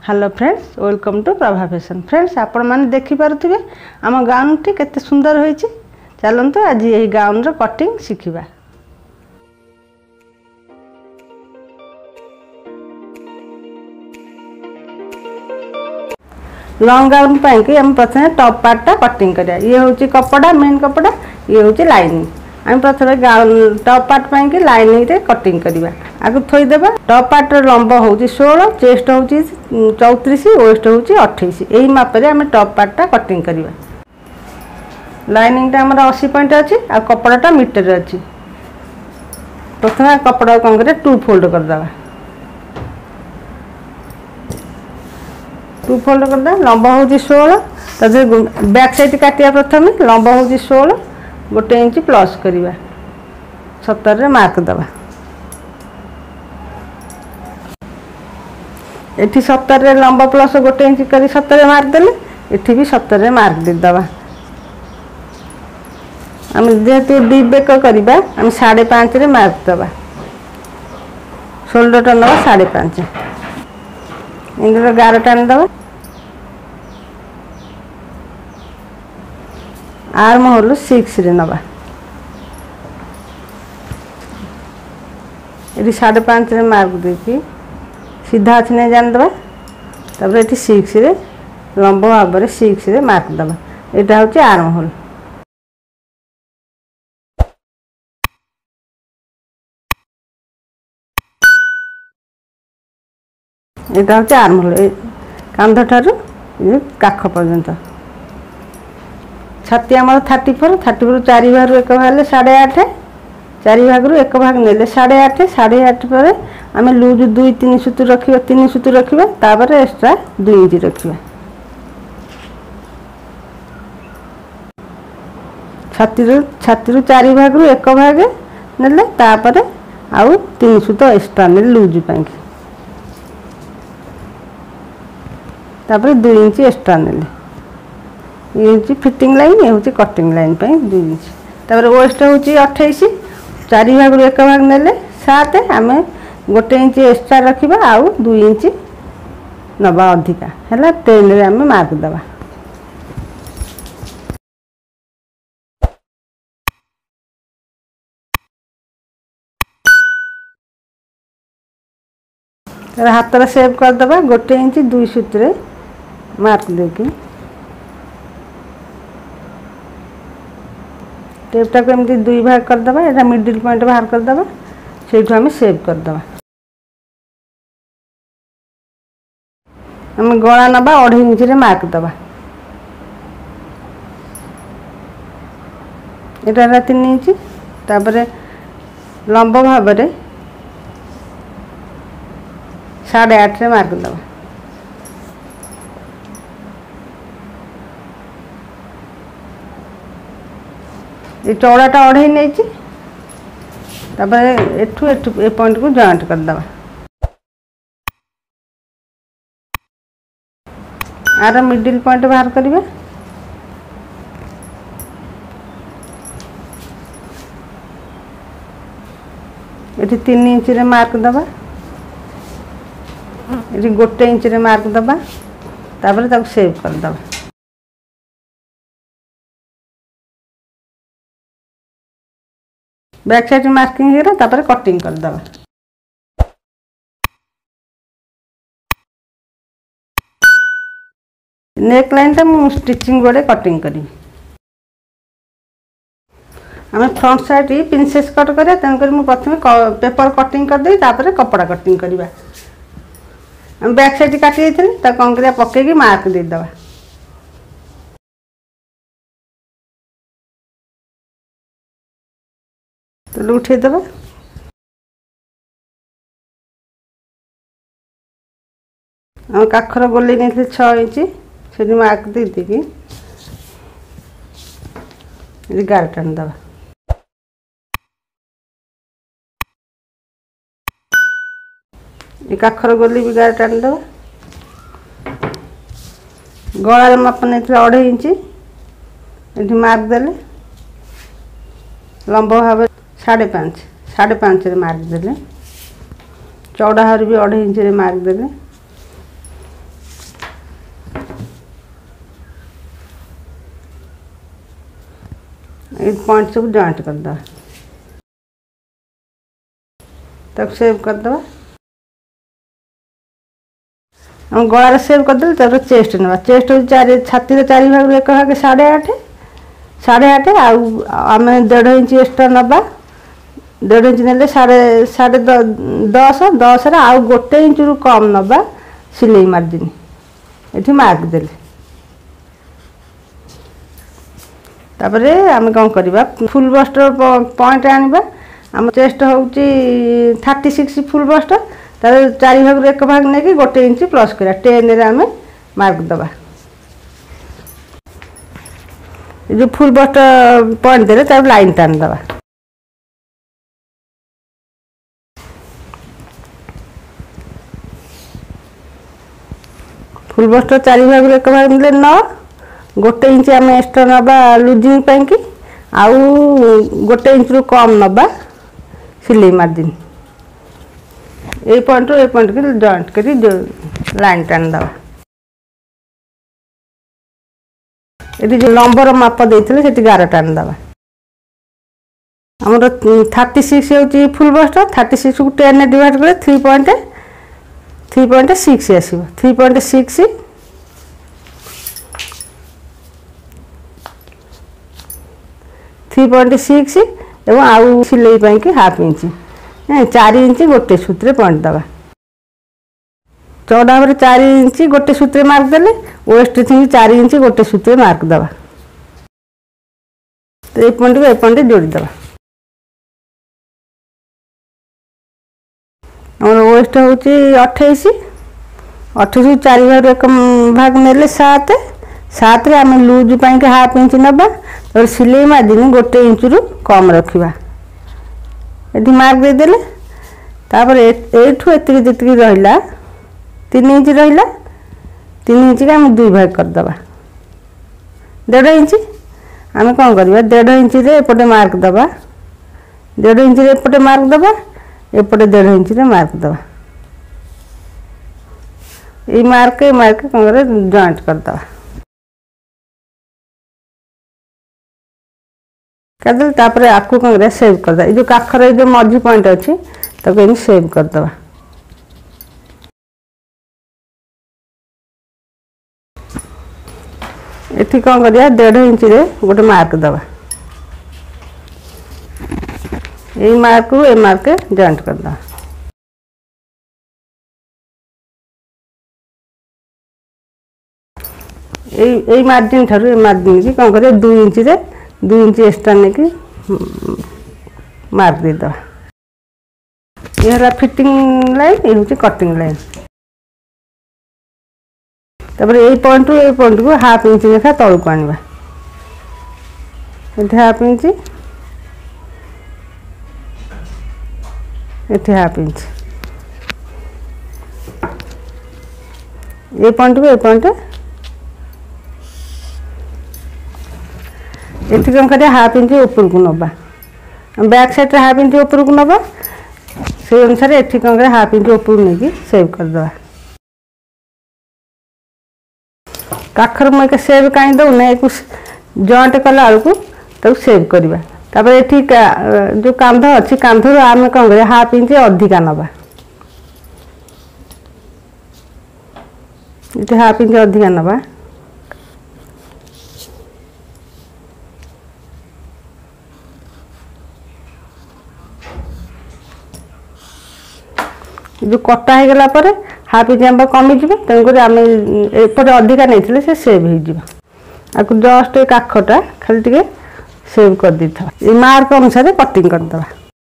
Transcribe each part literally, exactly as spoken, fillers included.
Hello friends, welcome to Prabha fashion. Friends, आपण मैंने देखिपे आम गाउन टी केते सुंदर होईची। चलतु आज यही गाउन रो कटिंग शिखिबा। लॉन्ग गाउन पाई कि हम प्रथम टॉप पार्टा कटिंग करिया। ये होची कपड़ा, मेन कपड़ा, ये होची लाइनिंग। हम प्रथम गाउन टॉप पार्ट पाई कि लाइनिंग रे कटिंग करिबा। आगु थोई देबा। टॉप पार्ट रो लंब होची सोलह, चेस्ट होची चौंतीस, वेस्ट होची अट्ठाईस। एही माप रे हम टॉप पार्टा कटिंग करिबा। लाइनिंग टा हमर अस्सी पॉइंट अछि आ कपड़ाटा मीटर अछि। प्रथम कपड़ा कोन करे टू फोल्ड कर देबा। टू फोल्ड कर दे। लंब होची सोलह, तजे बैक साइड काटिया। प्रथम लंब होची सोलह, गोटे इंच प्लस करिबा। सत्तर रे मार्क दबा। एठी सत्तर रे लंब प्लस गोटे इंच करी सत्तर रे मार्क देले। एठी भी सत्तर रे मार्क दे दबा। हम जेहेतु डी बेक करिबा, हम साढ़े पाँच रे मार्क दबा। शोल्डर टा नबा साढ़े पाँच। इंदर गार टान दबा। आर्म होल सिक्स रे नबा। ये साढ़े पाँच रे मार्क देखी सीधा अच्छे नहीं जान दबा। तब ये सिक्स रे लंब भाव में सिक्स रे मार्क दबा। यहाँ हूँ आर्म होल। यहाँ हूँ आर्म होल। कांध ठारू काख पर्यंत। छाती आम थर्टी फोर, थर्टी फोर चार भाग एक भाग साढ़े आठ, चार भाग एक भाग ने साढ़े आठ। साढ़े आठ पर आम लुज दुई तीन सुतु रखा, तीन सुतु रखा, तापर एक्स्ट्रा दुई इंच रखा। छाती छाती चार भाग एक भाग ने तापर आउ तीन सुत एक्स्ट्रा ने लुज पाई, तापर दुई इंच एक्स्ट्रा ने। ये हूँ फिटिंग लाइन, ये हूँ कटिंग लाइन पे दुई इंच। तापर वेस्ट हूँ अट्ठाईस, चार भाग एक भाग ने सात। आम गोटे इंच एक्स्ट्रा रखा, आउ दुई इंच नवा अधिका है। टेन रे आम मार्क दबा। हाथ सेव करदे। गोटे इंच दुई सुत रे मार्क देकी टेपटा को एमती दुई भाग करदे। यहाँ मिडिल पॉइंट बाहर करदे। से आम सेव करदे। आम गला नबा अढ़ाई इंच रे मार्क दबा। यहाँ तीन इंच। तापर लंब भाव में साढ़े आठ रे मार्क दबा। ये चौड़ाटा अढ़ाई नहीं। तापर एठू एठू ए पॉइंट को जॉइंट कर दबा। आर मिडिल पॉइंट बाहर करिबा। एठी तीन इंच रे मार्क दबा। एठी गोटे इंच रे मार्क दबा। तापर ताको सेव कर दबा। बैक साइड मार्किंग है, तापर कटिंग कर दबा। नेक लाइन टा मु स्टिचिंग गोड़े कटिंग करी। आम फ्रंट साइड प्रिंसेस कट करिया, तेन कर मु प्रथम पेपर कटिंग कर दे, तापर कपड़ा कटिंग करिबा। हम बैक साइड काटी देथिन, ता कोन करिया पकेकी मार्क दे दबा। तो उठे दबा। हम काखर गोली नहीं छः इंच से मार्क दे देकी गार टान दबा। ये काखर गोली भी गार टान दबा। गलार माप नहीं अढ़ाई इंच। ये मार्क देले। लंब भाव साढ़े पाँच, साढ़े पाँच रे मार्क देले। चौड़ा हर भी अढ़ाई इंच रे मार्क देले। ये पॉइंट सब जॉइंट कर दवा तब सेव कर दवा हम गलार सेव करदे तब चेस्ट ना चेस्ट हो चार छाती चार भाग एक भाग साढ़े आठ साढ़े आठ आम देढ़ इंच एक्सट्रा नवा देढ़ इंच ने साढ़े साढ़े दस दस आउ गोटे इंच रु कम नवा सिलाई मार्जिन ये मार्क देले तापरे आम कौन करवा फुल बस्टर पॉइंट आनिबा आम चेस्ट होउची थर्टी सिक्स फुल बस्टर तार चार भाग एक भाग नहीं गोटे इंच प्लस करा टेन रे आम मार्क दबा जो फुल बस्टर पॉइंट देले तार लाइन टान दबा फुल बस्टर चार भाग एक भाग मिले नौ गोटे इंच आम एक्सट्रा नवा लुजिंग पैंकी आउ गोटे इंच रु कम नवा सिलाई margin A point A point के जॉइंट करी जो लाइन टान दवा ये जो लंबर माप देते से गार टान दवा आमर थर्टी सिक्स हो फुल बस्टर थर्टी सिक्स को टेन डिवाइड कर three point three point six आसो three point six three point six एवं आउ सिलाई कि हाफ इंच चार इंच गोटे सूत्र पॉइंट दवा चौड़ा भाव चार इंच गोटे सूत्र मार्क देले वेस्ट थी चार इंच गोटे सूत्र मार्क दवा तो ये पॉइंट को ए पॉइंट जोड़ी दवा आम वेस्ट हूँ अठाईस अठाईस चार भाग एक भाग ने सात सात आम लुज पाई हाफ इंच नवा तो सिलाई मार्जिन गोटे इंच रु कम रखा ये मार्क देदेले तापर एठू एतिक जी रहा तीन इंच रहा तीन इंच के आम दुई भाग करदे डेढ़ इंच आम कौन करवा डेढ़ इंच रे एपटे मार्क दबा डेढ़ इंच रे एपटे मार्क दबा एपटे डेढ़ इंच रे मार्क दबा ये मार्क ये मार्क कौन कर जॉइंट करदे करदे तापर आपको कौन कर सेव करदे जो काखर जो मझी पॉइंट अच्छी तो सेव करदे ये कौन कर डेढ़ इंच रे गोटे मार्क दबा ये मार्क को ए मार्क जॉइंट करदे ये मार्जिन ठार मार्जिन की कौन कर दुई इंच रे दुई इंच एक्सट्रा नहीं मार्क देद ये फिटिंग लाइन ये हूँ कटिंग लाइन तापर ये पॉइंट ये पॉइंट को हाफ इंच लेखा तलू को आनिबा ये हाफ इंच ये हाफ इंच ये पॉइंट को ये पॉइंट ये कौन कर हाफ इंच ऊपर को नवा बैक साइड हाफ इंच ऊपर को नवा से अनुसार ये कौन कर हाफ इंच ऊपर नहीं सेव करदे काखर मुझे सेव कहीं दौना एक जॉइंट कला बेलू तब सेव करवा तापर ये जो कांध अच्छी कांधर आम कौन कर हाफ इंच अधिका नवा ये हाफ इंच अधिका नवा जो कटा हो गला पर हाफ इंच आम कमिज तेणुक आम एपटे अधिका नहीं से सेव हो जस्ट काखटा खाली टे सेव कर दी था ये मार्क अनुसार कटिंग करदे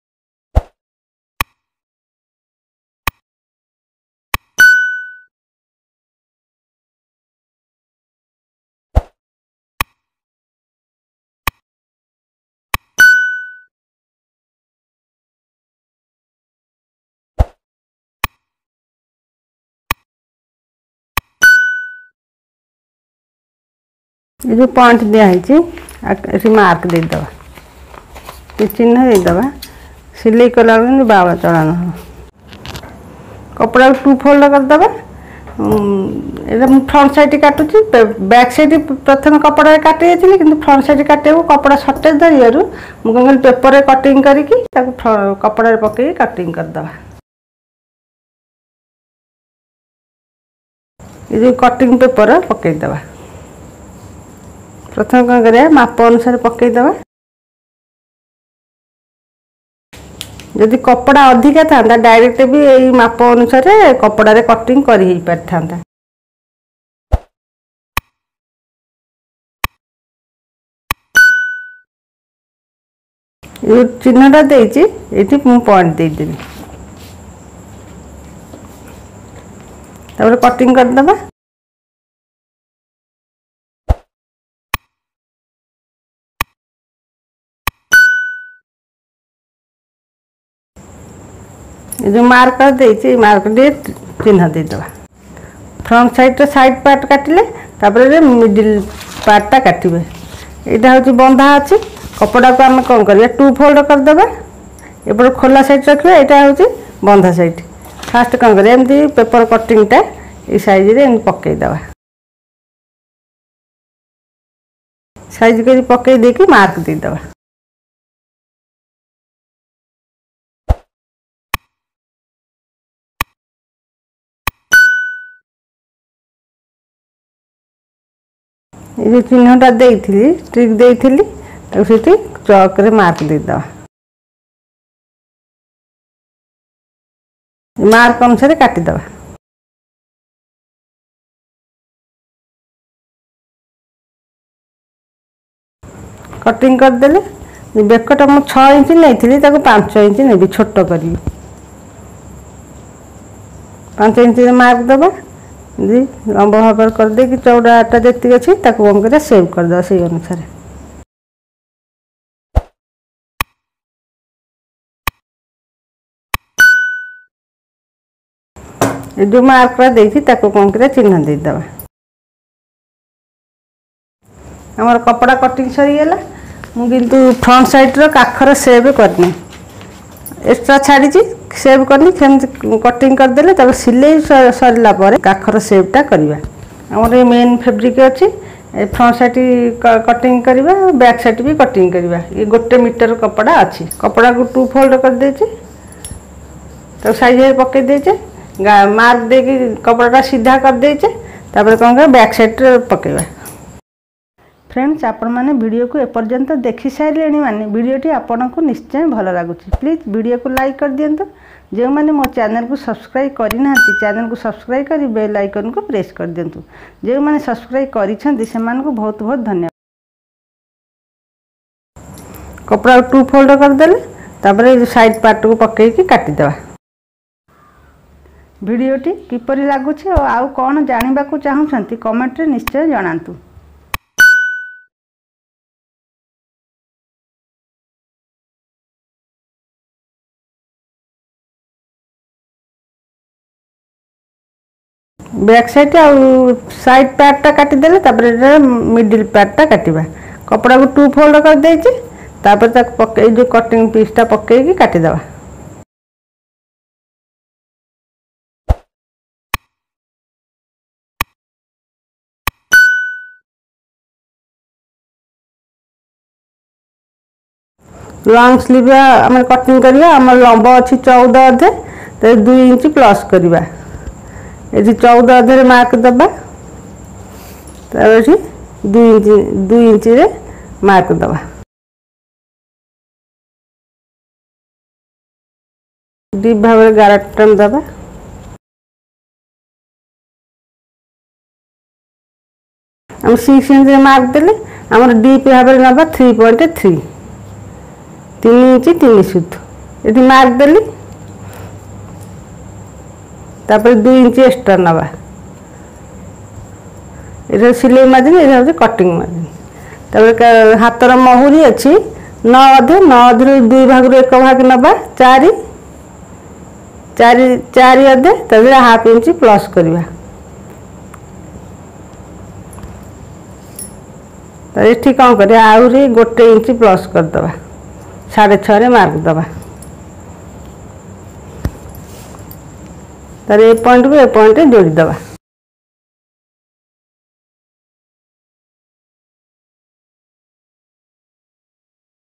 ये जो पॉइंट दिखाई मार्क देद ये चिन्ह देदबा सिलाई कला बावला चढ़ाना हो कपड़ा टू फोल्ड करदे এটা ফ্রন্ট সাইড কাটুছি ব্যাক সাইড প্রথমে কপড়া কাটি যাইছিলি কিন্তু ফ্রন্ট সাইড কাটিବାକୁ কপড়া সর্টেজ ধরিବାରୁ ମୁଁ କ'ଣ କଲି ପେପରରେ କଟିଂ କରିକି ତାକୁ କପଡ଼ାରେ ପକେଇକି କଟିଂ କରିଦେବା। ଏ ଯେଉଁ କଟିଂ ପେପର ପକେଇଦେବା। ପ୍ରଥମେ କ'ଣ କରିବା ମାପ ଅନୁସାରେ ପକେଇଦେବା। ଯଦି କପଡ଼ା ଅଧିକା ଥାନ୍ତା ଡାଇରେକ୍ଟ ବି ଏଇ ମାପ ଅନୁସାରେ କପଡ଼ାରେ କଟିଂ କରି ହେଇ ପାରିଥାନ୍ତା। ये चिन्हटा देइछि एठी मु पॉइंट दे देबी तापर कटिंग कर दबा। ये जो मार्कर देइछि मार्क दे चिन्ह दे दबा। फ्रंट साइड तो साइड पार्ट काटिले तापर मिडिल पार्टटा काटिबे। एटा होछि बंधा अछि कपड़ा को आम कौन कर टू फोल्ड करदे एपट खोला साइड रखिए यहाँ हूँ बंधा साइड फास्ट कौन कर एमती पेपर कटिंगटा ये साइज रे पकईदे साइज कर पकई देकी मार्क देदे। ये जो चिन्हटा देइथिली ट्रिक देइथिली उसी चौक रे मार्क देदे मार्क अनुसार काटिदे। कटिंग करदेले बेकटा मु छह इंच नहीं पांच इंच नेबी छोट करी पांच इंच मार्क दबा लंब भाव कर दे कि चौड़ाटा जी अच्छी कौन कर सेव करदे से अनुसार। जो मार्क देती कौन कर चिन्ह देदे। आमर कपड़ा कटिंग सरीगला मुझे फ्रंट साइड रो काखर सेव करनी एक्स्ट्रा छाड़ी सेव करनी कटिंग करदे तब सिलाई सरला काखर सेवटा करवा। आमर ये मेन फैब्रिक अच्छी फ्रंट साइड कटिंग करवा बैक साइड भी कटिंग करवा। ये गोटे मीटर कपड़ा अच्छी कपड़ा को टू फोल्ड कर देचे तब साइज पकई देचे मार्क दे कि कपड़ा सीधा कर देचे तापर कौन कर बैक साइड पकेबा। फ्रेंड्स आपण मैंने वीडियो को एपर्यंत देखि सारे माने वीडियोटी आपन को निश्चय भल लगुच प्लीज वीडियो को लाइक कर दियंतु। जो मैंने मो चैनल को सब्सक्राइब करना चैनल को सब्सक्राइब कर बेल आइकन को प्रेस कर दियंतु। जो मैंने सब्सक्राइब करिसेंती सेमान को बहुत बहुत धन्यवाद। कपड़ा टू फोल्ड कर देले तापर साइड पार्ट को पकेकी काटी देबा। वीडियोटी किपरि लागुछि और आउ कौन जानिबा को चाहुछंती कमेंट रे निश्चय जणांतु। बैक साइड आउ साइड पार्टटा काटी देले तापर मिडिल पार्टटा काटिबा। कपड़ा को टू फोल्ड कर देछि तापर तक पके जो कटिंग पीसटा पकेकी काटी देबा। लॉन्ग स्लीव आम कटिंग करवा आम लंब अच्छी चौदह अधे तो दुई इंच प्लस करवा ये चौदह अधे मार्क दबा तब दुई इंच दुई इंच रे मार्क दबा। डीप भाव गारटन दबा। हम सिक्स इंच मार्क देले आम डीप भाव ना थ्री पॉइंट थ्री तीन इंच तीन सुत ये मार्क देली तापर दुई इंच एक्स्ट्रा नवा ये सिलाई मार्जिन ये हूँ कटिंग मार्जिन। तापर हाथर महुरी अच्छी नौ अधे नौ अधे दुई भाग एक भाग नवा चार चार चार अधे तब हाफ इंच प्लस करवा। तो ये कौन कर आहरी गोटे इंच प्लस करदे साढ़े छः मार्क दबा। तार ए पॉइंट को ए पॉइंट जोड़ी दबा।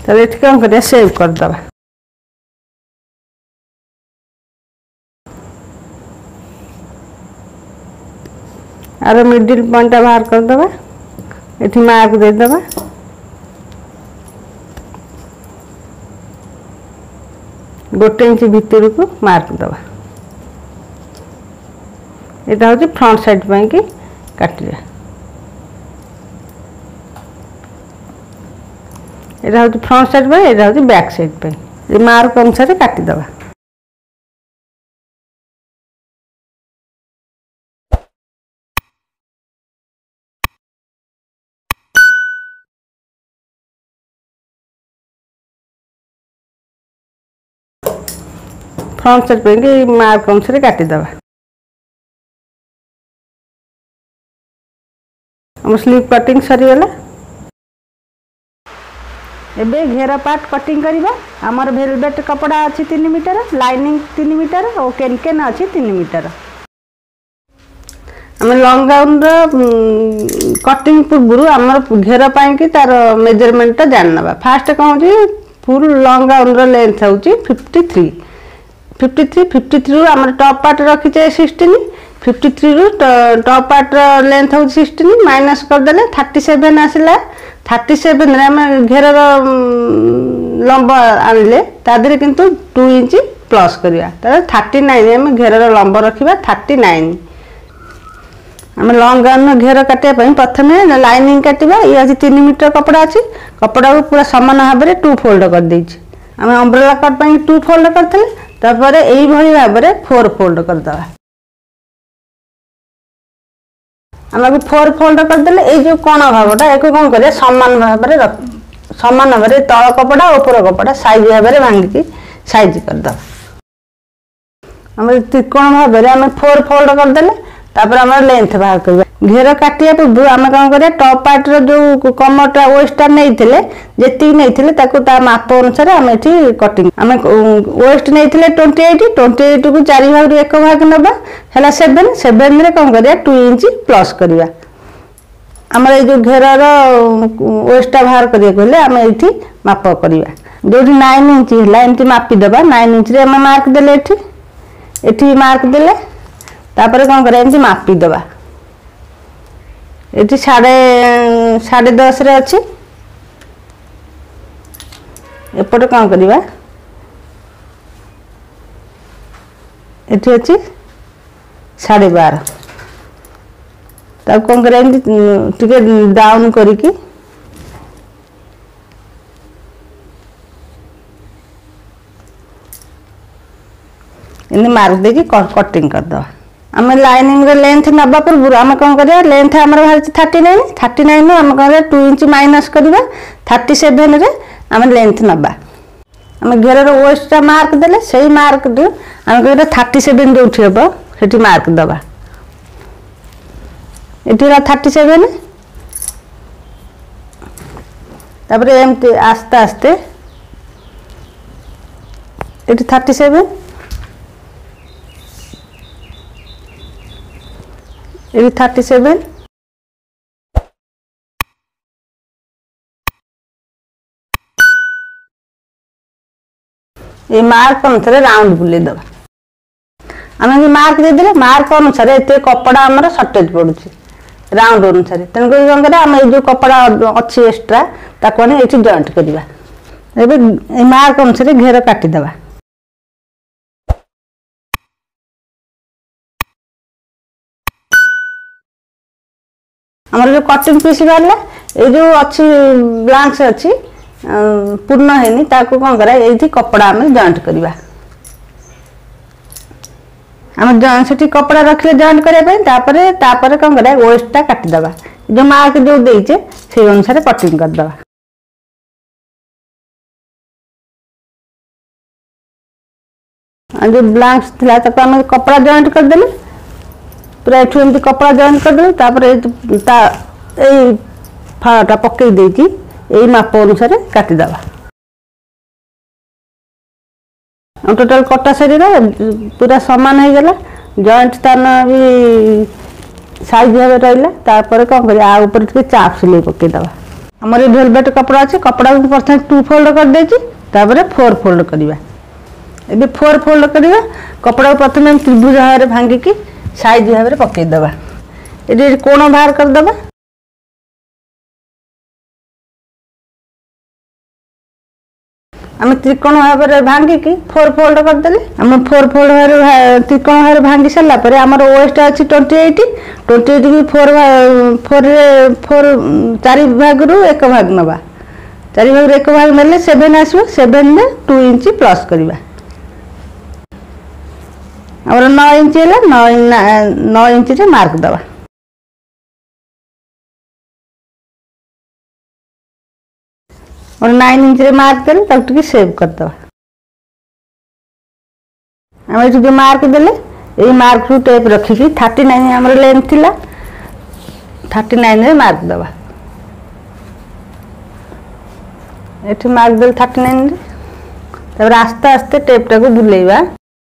ताले एठी कौन करिया सेव कर दबा। आरो मिडिल पॉइंट बाहर कर दबा, एठी मार्क दे दबा। गोटे इंच भीतर को मार्क दबा। एटा होची फ्रंट साइड पई कि काटिया। एटा होची फ्रंट साइड पई, एटा होची बैक साइड पई। ए मार्क अनुसार काटी दबा। फ्रंट साइड पे कि मार्क अनुसार काटी दबा। हम स्लीव कटिंग सरी गला। एबे घेर पार्ट कटिंग करिबा। हमर वेलवेट कपड़ा अछि तीन मीटर, लाइनिंग तीन मीटर और केनकेन अछि तीन मीटर। हम लॉन्ग गाउन रो कटिंग पूर्व हमर घेर पाई कि तार मेजरमेंट जान नबा। फास्ट कहू जी फुल लॉन्ग गाउन रो लेंथ होची तिरेपन तिरेपन तिरेपन रु हमर टॉप पार्ट रखिचे सोलह, तिरेपन रु टॉप पार्ट लेंथ हो सोलह माइनस कर देले सैंतीस आसिला। सैंतीस रे हम घेर लंब आनिले तादरे किंतु दो इंच प्लस करिया। तारे उनतालीस हम घेर लंब रखिबा उनतालीस। हम लॉन्ग गाउन घेर काटिया पई प्रथमे लाइनिंग काटिबा। ये अछि तीन मीटर कपड़ा अछि। कपड़ा को पूरा समान भाव में टू फोल्ड कर देछि। हम अम्ब्रेला कट पई टू फोल्ड करथले, तापरे एई भली भाव में फोर फोल्ड कर दबा। हमको फोर फोल्ड कर देले ए जो कोण भागटा एको कोन करे समान भाव में रख समान भाव में तळ कपड़ा ऊपर कपड़ा साइज भाव में भांगी की साइज कर दबा। हम त्रिकोण भाव में हम फोर फोल्ड कर देले, तापर हम लेंथ बाहर करबा। घेर काटिया पूर्व आम कौन करिया टॉप पार्ट रो जो कमरटा वेस्टटा नैथिले जेति नैथिले ताको ता माप अनुसार हम एठी कटिंग हम वेस्ट नैथिले अट्ठाईस अट्ठाईस को चार भाग रो एक भाग नबा हला सात सात रे कौन करिया दो इंच प्लस करिया। हमर ए जो घेर रो वेस्टटा बाहर करिया कहले हम एठी माप करिया। जोठी नौ इंच हला एंती मापी दबा। नौ इंच रे हम मार्क देले एठी एठी मार्क देले, तापर कौन करिया एंती मापी दबा। एटी साढ़े साढ़े दस रे अच्छी एपटे कौन करिबा एटी अच्छी साढ़े बारह। तब कौन करिया टिके डाउन करिकी इने मार्क देकी कटिंग कर दवा। आम लाइनिंग रे लेंथ नबा पूर्व आम कौन करिया लेंथ हमर बाहर उनतालीस उनतालीस नु आम करिया दो इंच माइनस करिबा। सैंतीस रे आम लेंथ नबा। आम घेर रो वेस्ट मार्क देले सेही मार्क दे आम करिया सैंतीस जोठी हेबो सेठी मार्क दबा। एठी रा सैंतीस तापर एमती आस्ते आस्ते एठी सैंतीस ये सैंतीस ये मार्क अनुसार राउंड बुले दबा। आम मार्क दे देले मार्क अनुसार एते कपड़ा हमर शॉर्टेज पड़ुछि राउंड अनुसार तेन कोइ कोन करे हम ए जो कपड़ा अछि एक्स्ट्रा ताको ने एठी जॉइंट करिबा। एबे ए मार्क अनुसार घेर काटी दबा। हमर जो कटिंग पीस बारला ए जो अच्छी ब्लांक्स अच्छी पूर्ण हेनी ताको कौन करा एठी कपड़ा हम जॉइंट करिबा। हम जॉइंट सेठी कपड़ा रखले जॉइंट करे पे तापरे तापरे कौन करा वेस्टटा काटी दबा। जो मार्क जो देइचे से अनुसार कटिंग कर दबा। आ जो ब्लांक्स थिला ताको हम कपड़ा जॉइंट कर देले पूरा एठू एमती कपड़ा जॉइंट कर देले तापर ता ए फाटा पक्के देकी ए माप अनुसार काटी दबा। हम टोटल कटा शरीर पूरा समान हो गला। जॉइंट स्थान भी साइज भाव रहा तापर कौन कर ऊपर टे चाप सिलाई पकई दबा। आमर वेलवेट कपड़ा अच्छे कपड़ा को प्रथम टू फोल्ड कर देछि तापर फोर फोल्ड करवा ए फोर फोल्ड करवा कपड़ा को प्रथम त्रिभुज भाव में भांगिकी साइज भाव में पकईदे ये कोण बाहर करदे आम त्रिकोण भाव में भांगिकी फोर फोल्ड करदे आम फोर फोल्ड भाव त्रिकोण भाव भांगी सारापर आमर वेस्ट अच्छी ट्वेंटी एट ट्वेंटी एट की फोर फोर फोर चार भाग रु एक भाग नवा चार भाग एक भाग ने सेवेन आसो सेवेन में टू इंच प्लस करवा आमर नौ इंच है नौ इंच रे मार्क दवा और नाइन इंच रे मार्क देले तब टिके सेव करदे आम ये जो मार्क देले ये मार्क रु टेप रखिकी थर्टी नाइन आमर लेंथ थिला थर्टी नाइन रे मार्क दवा ये मार्क देले थर्टी नाइन रे तब आस्ते आस्ते टेप टाको बुलेइबा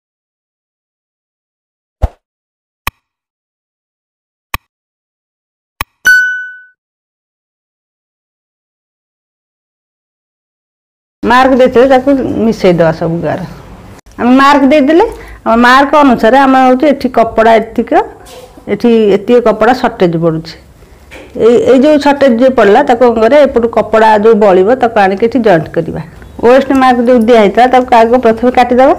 मार्क देते ताको मिसई दवा सब गार आम मार्क देदेले आम मार्क अनुसार आम हूँ ये कपड़ा एतिक ये कपड़ा सर्टेज पड़ुचे ये जो सर्टेज जो पड़ला एपटू कपड़ा जो बड़ो ताको आनिक जॉइंट करवा वेस्ट मार्क जो दिखाई आग प्रथम काटिदेवा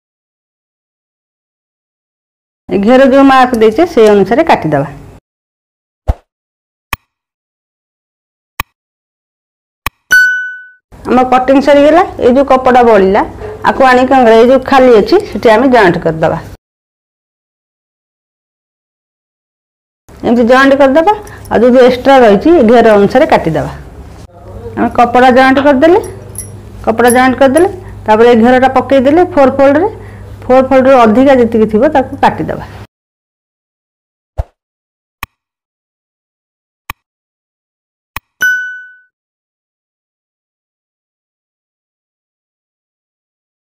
घेर जो मार्क देचे से अनुसार काटिदेवा आम कटिंग सरीगला ये जो कपड़ा बड़ा आपको आनिक ये जो खाली अच्छी से आम जॉइंट करदे एमती जॉइंट करदे आ जो एक्स्ट्रा रही घेर अनुसार काटिदे आम कपड़ा जॉइंट करदे कपड़ा जॉइंट करदे तापर ये घेरटा पकईदे फोर फोल्ड रे फोर फोल्ड अधिका जी थी काटिदे।